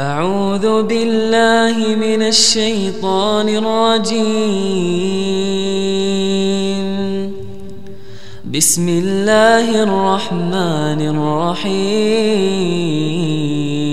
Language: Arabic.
أعوذ بالله من الشيطان الرجيم. بسم الله الرحمن الرحيم.